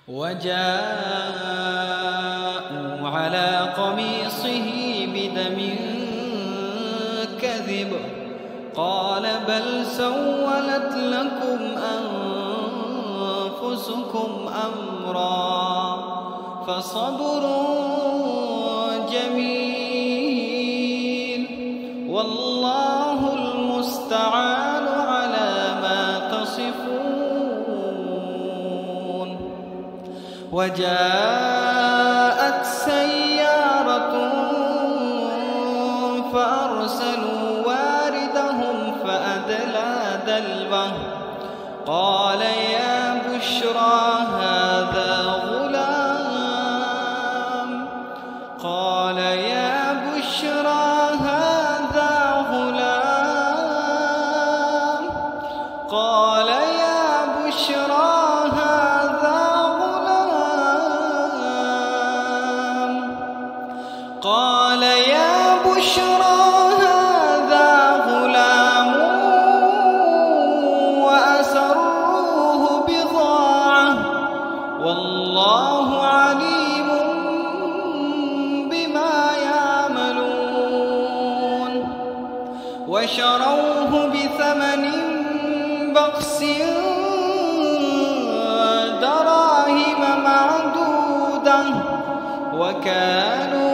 وجاءوا على قميصه بدم كذب قال بل سولت لكم أنفسكم أمرا فصبر جميل والله المستعان على ما تصفون. وجاءت سيارة فأرسلوا واردهم فأدلى دلوه قال يا بشرى هذا غلام قال يا بشرى هذا غلام قال يا بشرى هذا غلام قال يا بشرى هذا غلام وأسروه بضاعة والله عليم بما يعملون. وشروه بثمن بخس دراهم معدودة وكانوا